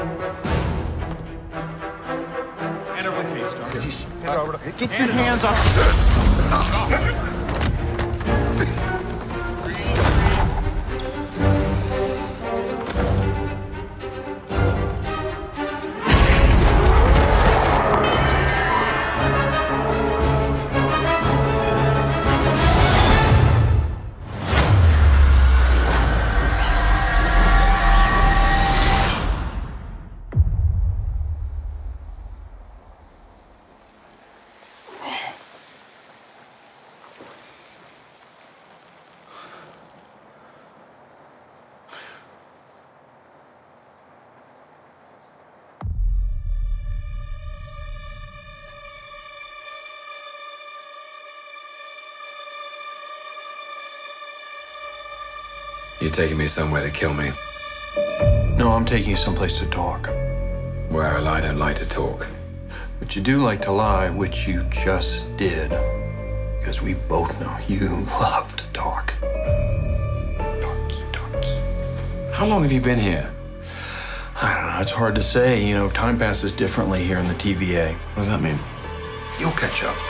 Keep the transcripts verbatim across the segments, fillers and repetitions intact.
Hand over the case, Doc. Hand over the... Get your hands off. You're taking me somewhere to kill me. No, I'm taking you someplace to talk. Well, I don't like to talk. But you do like to lie, which you just did. Because we both know you love to talk. Talky, talky. How long have you been here? I don't know, it's hard to say. You know, time passes differently here in the T V A. What does that mean? You'll catch up.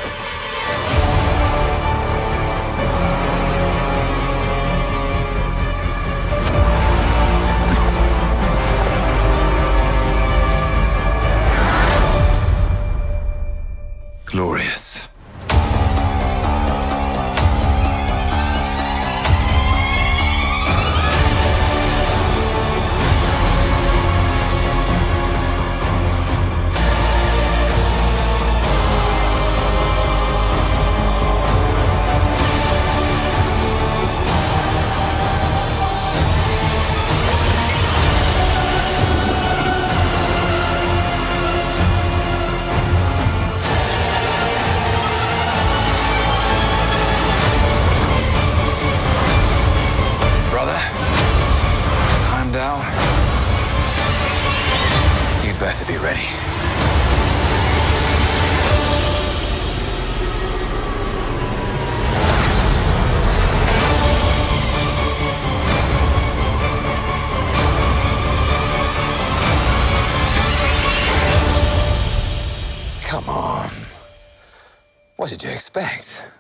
Glorious. You'd better be ready. Come on. What did you expect?